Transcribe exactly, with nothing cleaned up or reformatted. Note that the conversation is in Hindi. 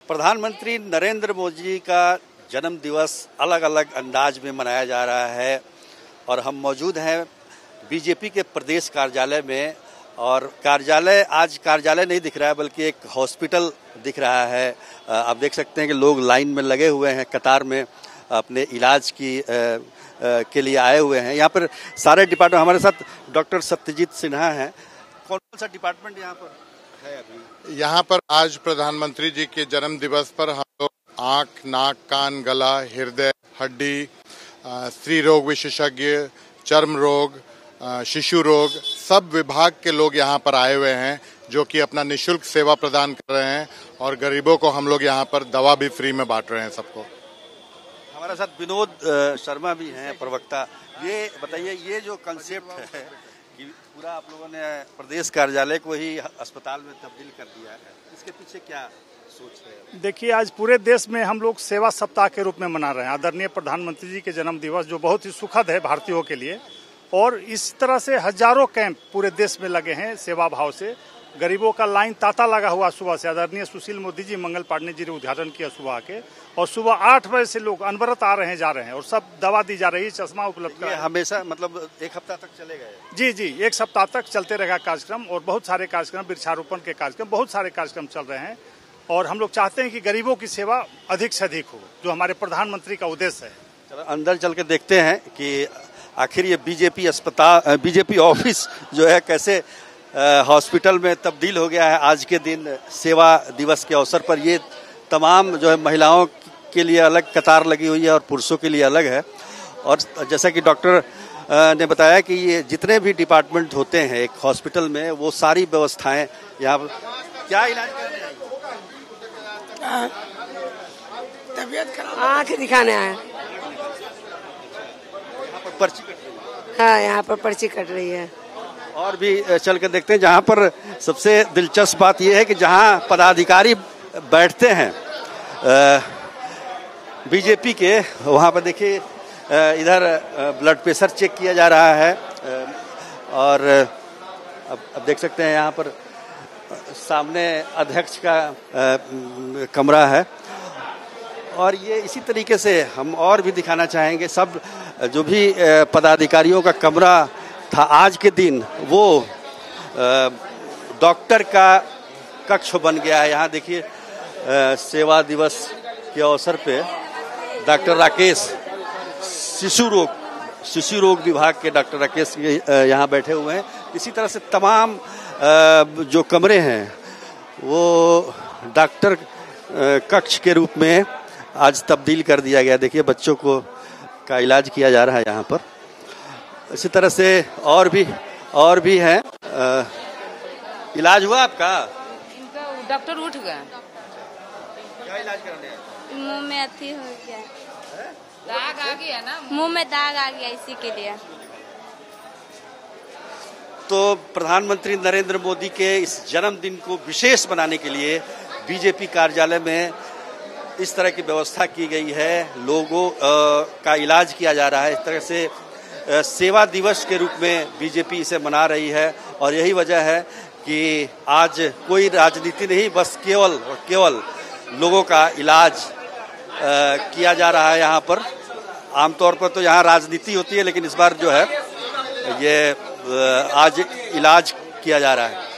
प्रधानमंत्री नरेंद्र मोदी का जन्म दिवस अलग अलग अंदाज में मनाया जा रहा है और हम मौजूद हैं बीजेपी के प्रदेश कार्यालय में। और कार्यालय आज कार्यालय नहीं दिख रहा है बल्कि एक हॉस्पिटल दिख रहा है। आप देख सकते हैं कि लोग लाइन में लगे हुए हैं, कतार में अपने इलाज की आ, आ, के लिए आए हुए हैं। यहाँ पर सारे डिपार्टमेंट, हमारे साथ डॉक्टर सत्यजीत सिन्हा हैं। कौन कौन सा डिपार्टमेंट यहाँ पर है अभी? यहाँ पर आज प्रधानमंत्री जी के जन्म दिवस पर हम लोग आँख, नाक, कान, गला, हृदय, हड्डी, स्त्री रोग विशेषज्ञ, चर्म रोग, शिशु रोग, सब विभाग के लोग यहाँ पर आए हुए हैं जो कि अपना निशुल्क सेवा प्रदान कर रहे हैं और गरीबों को हम लोग यहाँ पर दवा भी फ्री में बांट रहे हैं सबको। हमारे साथ विनोद शर्मा भी हैं, प्रवक्ता। ये बताइए, ये जो कंसेप्ट है कि पूरा आप लोगों ने प्रदेश कार्यालय को ही अस्पताल में तब्दील कर दिया है, इसके पीछे क्या सोच है? देखिए, आज पूरे देश में हम लोग सेवा सप्ताह के रूप में मना रहे हैं आदरणीय प्रधानमंत्री जी के जन्म दिवस, जो बहुत ही सुखद है भारतीयों के लिए। और इस तरह से हजारों कैंप पूरे देश में लगे हैं सेवा भाव से। गरीबों का लाइन तांता लगा हुआ सुबह से। आदरणीय सुशील मोदी जी, मंगल पांडे जी ने उद्घाटन किया सुबह के, और सुबह आठ बजे से लोग अनवरत आ रहे हैं, जा रहे हैं, और सब दवा दी जा रही है, चश्मा उपलब्ध है। हमेशा मतलब एक हफ्ता तक चलेगा? जी जी, एक सप्ताह तक चलते रहेगा कार्यक्रम, और बहुत सारे कार्यक्रम, वृक्षारोपण के कार्यक्रम, बहुत सारे कार्यक्रम चल रहे हैं। और हम लोग चाहते हैं कि गरीबों की सेवा अधिक से अधिक हो, जो हमारे प्रधानमंत्री का उद्देश्य है। चलो अंदर चल के देखते हैं कि आखिर ये बीजेपी अस्पताल, बीजेपी ऑफिस जो है कैसे हॉस्पिटल में तब्दील हो गया है। आज के दिन सेवा दिवस के अवसर पर ये तमाम जो है महिलाओं के लिए अलग कतार लगी हुई है और पुरुषों के लिए अलग है। और जैसा कि डॉक्टर ने बताया कि ये जितने भी डिपार्टमेंट होते हैं एक हॉस्पिटल में, वो सारी व्यवस्थाएं यहाँ पर। क्या इलाज कर रहे हैं? तबीयत खराब, आँख दिखाने आए। पर्ची कट रही है? हाँ, यहाँ पर पर्ची कट रही है। और भी चल कर देखते हैं। जहाँ पर सबसे दिलचस्प बात यह है कि जहाँ पदाधिकारी बैठते हैं बीजेपी के, वहाँ पर देखिए इधर ब्लड प्रेशर चेक किया जा रहा है। और अब, अब देख सकते हैं यहाँ पर सामने अध्यक्ष का कमरा है। और ये इसी तरीके से हम और भी दिखाना चाहेंगे। सब जो भी पदाधिकारियों का कमरा था आज के दिन, वो डॉक्टर का कक्ष बन गया है। यहाँ देखिए सेवा दिवस के अवसर पे डॉक्टर राकेश, शिशु रोग शिशु रोग विभाग के डॉक्टर राकेश यहाँ बैठे हुए हैं। इसी तरह से तमाम जो कमरे हैं वो डॉक्टर कक्ष के रूप में आज तब्दील कर दिया गया। देखिए बच्चों को का इलाज किया जा रहा है यहाँ पर। इसी तरह से और भी और भी हैं। इलाज हुआ आपका? डॉक्टर उठ गए। क्या इलाज करने हैं? मुंह में अथी हो गया, दाग आ गया ना, मुंह में दाग आ गया, इसी के लिए। तो प्रधानमंत्री नरेंद्र मोदी के इस जन्मदिन को विशेष बनाने के लिए बीजेपी कार्यालय में इस तरह की व्यवस्था की गई है। लोगों का इलाज किया जा रहा है। इस तरह से सेवा दिवस के रूप में बीजेपी इसे मना रही है। और यही वजह है कि आज कोई राजनीति नहीं, बस केवल और केवल लोगों का इलाज किया जा रहा है यहाँ पर। आमतौर पर तो यहाँ राजनीति होती है, लेकिन इस बार जो है ये आज इलाज किया जा रहा है।